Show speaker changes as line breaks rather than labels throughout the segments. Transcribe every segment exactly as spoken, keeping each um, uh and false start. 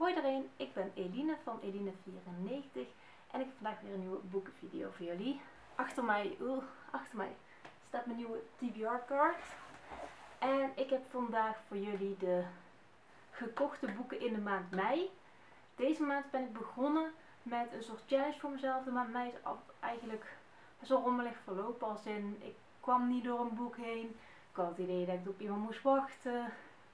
Hoi iedereen, ik ben Eline van Eline vierennegentig en ik heb vandaag weer een nieuwe boekenvideo voor jullie. Achter mij, oeh, achter mij staat mijn nieuwe T B R kaart. En ik heb vandaag voor jullie de gekochte boeken in de maand mei. Deze maand ben ik begonnen met een soort challenge voor mezelf. De maand mei is eigenlijk best wel rommelig verlopen, als in ik kwam niet door een boek heen. Ik had het idee dat ik op iemand moest wachten.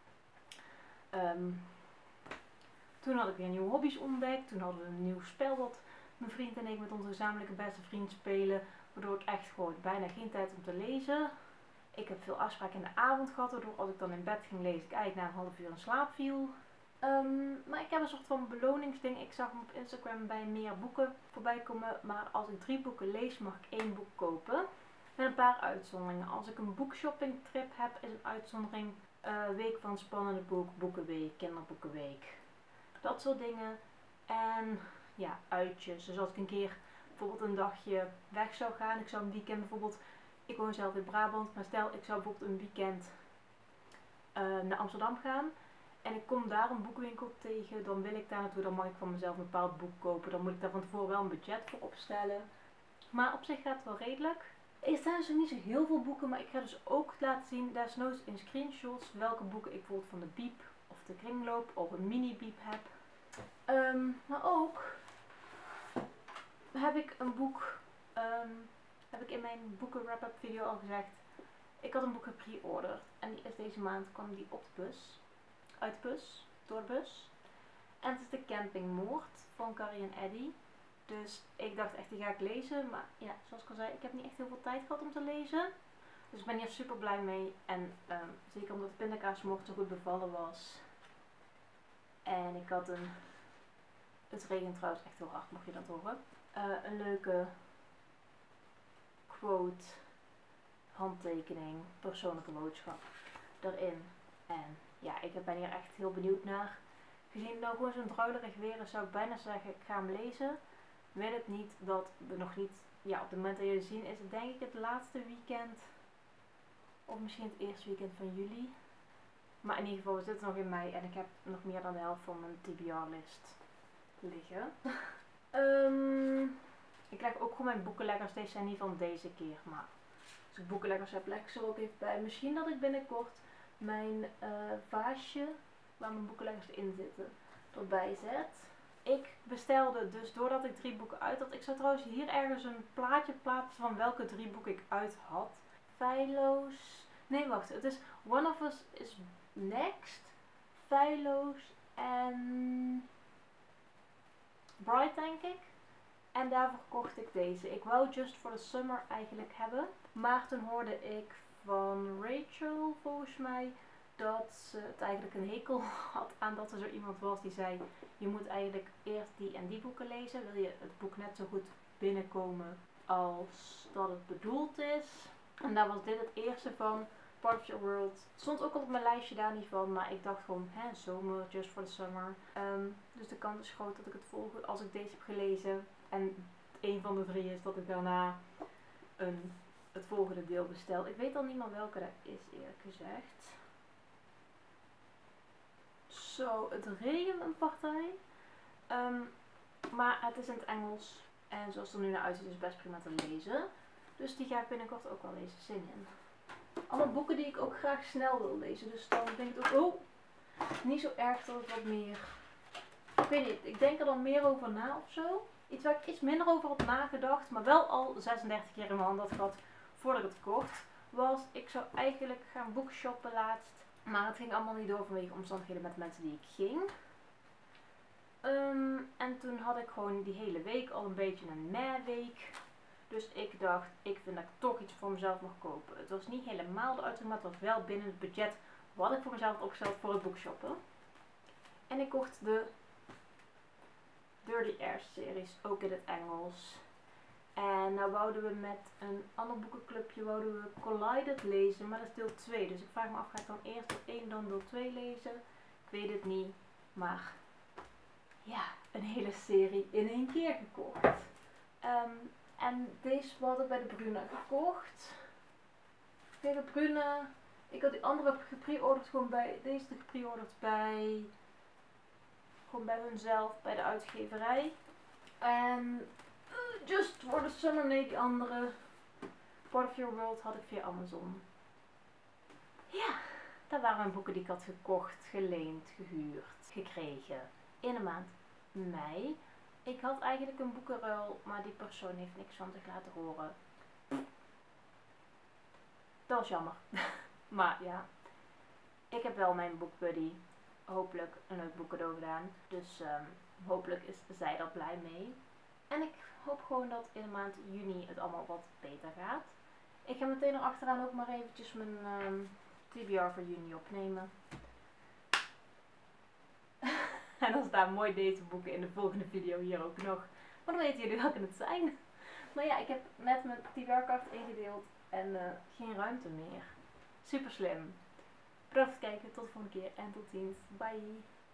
Um, Toen had ik weer nieuwe hobby's ontdekt. Toen hadden we een nieuw spel dat mijn vriend en ik met onze gezamenlijke beste vriend spelen. Waardoor ik echt gewoon bijna geen tijd om te lezen. Ik heb veel afspraken in de avond gehad. Waardoor als ik dan in bed ging lezen, ik eigenlijk na een half uur in slaap viel. Um, maar ik heb een soort van beloningsding. Ik zag hem op Instagram bij meer boeken voorbij komen. Maar als ik drie boeken lees, mag ik één boek kopen. Met een paar uitzonderingen. Als ik een boekshoppingtrip heb, is een uitzondering uh, Week van Spannende Boek, Boekenweek, Kinderboekenweek. Dat soort dingen. En ja, uitjes. Dus als ik een keer bijvoorbeeld een dagje weg zou gaan. Ik zou een weekend bijvoorbeeld, ik woon zelf in Brabant, maar stel ik zou bijvoorbeeld een weekend uh, naar Amsterdam gaan. En ik kom daar een boekwinkel tegen, dan wil ik daar naartoe, dan mag ik van mezelf een bepaald boek kopen. Dan moet ik daar van tevoren wel een budget voor opstellen. Maar op zich gaat het wel redelijk. Er staan dus niet zo heel veel boeken, maar ik ga dus ook laten zien, desnoods in screenshots, welke boeken ik bijvoorbeeld van de Biep of de Kringloop of een mini Biep heb. Um, maar ook heb ik een boek, um, heb ik in mijn boeken wrap-up video al gezegd. Ik had een boek gepre-orderd en die is deze maand, kwam die op de bus, uit de bus, door de bus. En het is de Campingmoord van Carrie en Eddie. Dus ik dacht echt, die ga ik lezen. Maar ja, zoals ik al zei, ik heb niet echt heel veel tijd gehad om te lezen. Dus ik ben hier super blij mee. En um, zeker omdat de pindakaasmoord zo goed bevallen was. En ik had een... Het regent trouwens echt heel hard, mocht je dat horen. Uh, een leuke quote, handtekening, persoonlijke boodschap erin. En ja, ik ben hier echt heel benieuwd naar. Gezien het nou gewoon zo'n druilerig weer is, zou ik bijna zeggen, ik ga hem lezen. Weet het niet dat we nog niet, ja, op het moment dat jullie zien is het denk ik het laatste weekend. Of misschien het eerste weekend van juli. Maar in ieder geval, we zitten nog in mei en ik heb nog meer dan de helft van mijn T B R-list liggen. um, ik leg ook gewoon mijn boekenleggers. Deze zijn niet van deze keer, maar als ik boekenleggers heb, leg ik ze ook even bij. Misschien dat ik binnenkort mijn uh, vaasje, waar mijn boekenleggers in zitten, erbij zet. Ik bestelde dus, doordat ik drie boeken uit had. Ik zou trouwens hier ergens een plaatje plaatsen van welke drie boeken ik uit had. Feilloos. Nee, wacht. Het is One of Us is Next. Feilloos en Bright, denk ik. En daarvoor kocht ik deze. Ik wou Just for the Summer eigenlijk hebben. Maar toen hoorde ik van Rachel, volgens mij, dat ze het eigenlijk een hekel had aan dat er zo iemand was die zei, je moet eigenlijk eerst die en die boeken lezen. Wil je het boek net zo goed binnenkomen als dat het bedoeld is. En daar was dit het eerste van, Part of Your World. Het stond ook al op mijn lijstje daar niet van, maar ik dacht gewoon, hè, zomer, Just for the Summer. Um, dus de kans is groot dat ik het volgende, als ik deze heb gelezen en een van de drie is, dat ik daarna een, het volgende deel bestel. Ik weet al niet meer welke dat is, eerlijk gezegd. Zo, het regent een partij. Um, maar het is in het Engels. En zoals het er nu naar uitziet is het best prima te lezen. Dus die ga ik binnenkort ook wel lezen. Zin in. Allemaal boeken die ik ook graag snel wil lezen. Dus dan denk ik ook, oh, niet zo erg dat het wat meer... Ik weet niet, ik denk er dan meer over na of zo. Iets waar ik iets minder over had nagedacht. Maar wel al zesendertig keer in mijn hand had gehad voordat ik het kocht. Was, ik zou eigenlijk gaan boekshoppen laatst. Maar het ging allemaal niet door vanwege omstandigheden met de mensen die ik ging. Um, en toen had ik gewoon die hele week al een beetje een meh-week. Dus ik dacht, ik vind dat ik toch iets voor mezelf mag kopen. Het was niet helemaal de uitdrukking, maar het was wel binnen het budget wat ik voor mezelf had opgesteld voor het boekshoppen. En ik kocht de Dirty Air series, ook in het Engels. En nou wouden we met een ander boekenclubje wouden we Collided lezen, maar dat is deel twee. Dus ik vraag me af, ga ik dan eerst deel één dan deel twee lezen? Ik weet het niet, maar ja, een hele serie in één keer gekocht. Um, en deze had ik bij de Bruna gekocht. Kijk, de Bruna, ik had die andere gepre-orderd gewoon bij, deze gepre-orderd bij Gewoon bij hunzelf, bij de uitgeverij. En uh, Just for the Summer, nee, die andere. Part of Your World had ik via Amazon. Ja, dat waren mijn boeken die ik had gekocht, geleend, gehuurd, gekregen. In de maand mei. Ik had eigenlijk een boekenruil, maar die persoon heeft niks van zich laten horen. Dat was jammer. Maar ja, ik heb wel mijn boekbuddy hopelijk een leuk boek cadeau gedaan. Dus um, hopelijk is zij er blij mee. En ik hoop gewoon dat in de maand juni het allemaal wat beter gaat. Ik ga meteen erachteraan ook maar eventjes mijn um, T B R voor juni opnemen. En dan staan mooi datingboeken in de volgende video hier ook nog. Maar dan weten jullie welke het zijn. Maar ja, ik heb net mijn T B R-kaart ingedeeld en uh, geen ruimte meer. Super slim. Bedankt voor het kijken, tot de volgende keer en tot ziens. Bye!